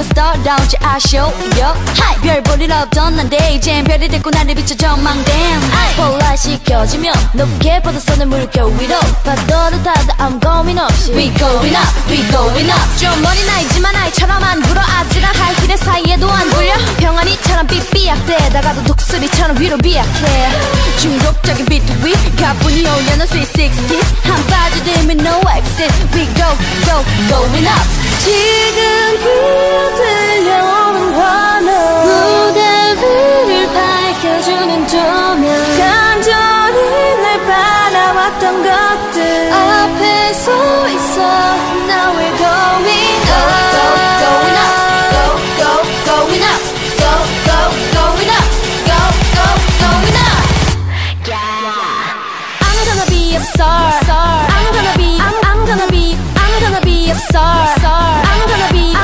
star don't you 아쉬워 Hi 별 볼 일 없던 난데 이젠 별이 됐고 나를 비춰 전망댐 스포트라이트 켜지면 높게 뻗어서는 물결 위로 파도를 타다 I'm going up We going up, we going up 좀 머리 나이지만 아이처럼 안 굴어 아찔한 하이힐의 사이에도 안 굴려 병아리처럼 삐삐약대다가도 독수리처럼 위로 비약해 중독적인 비트 위 가뿐히 올려놓은 sweet 60s 한 빠져들면 no exit We go, go, going up 지금 귀에 들려오는 환호 무대 위를 밝혀주는 조명 간절히 날 바라왔던 것들 앞에 서 있어 Now we're going up Going up, going up Going up, going up Yeah I'm gonna be a star I'm gonna be a star I'm gonna be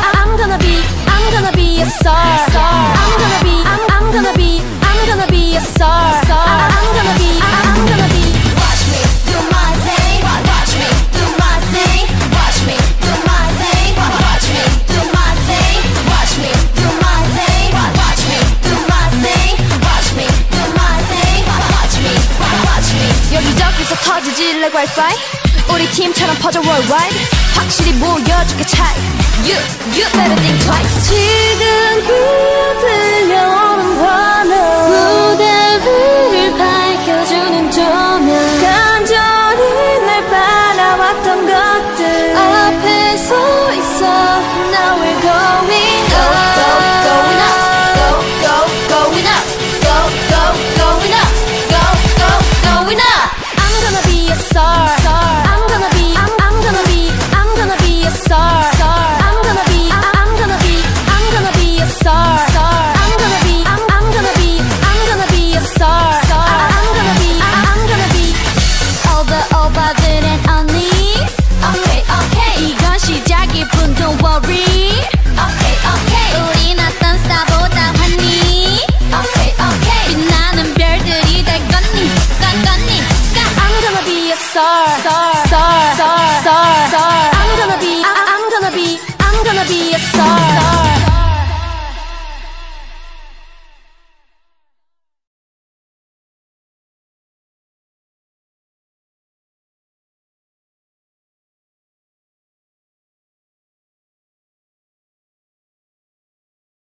a star I'm gonna be a star I'm gonna be Watch me do my thing Watch me do my thing Watch me do my thing Watch me do my thing Watch me do my thing Watch me do my thing Watch me do my thing Watch me 여기저기서 터지지 like Wi-Fi 우리 팀처럼 퍼져 worldwide 확실히 보여줄게 차이 You better think twice 지금 귀에 들려오는 환호 무대 위를 밝혀주는 조명 간절히 날 바라왔던 것들 앞에 서 있어 Now we're going up Going up Going up Going up Going up I'm gonna be a star I'm gonna be a star I'm gonna be a star I'm gonna be a star I'm gonna be all the 오빠들은 언니es Okay 이건 시작이뿐 don't worry Okay 우린 어떤 스타보다 환희 Okay 빛나는 별들이 될 거니까 I'm gonna be a star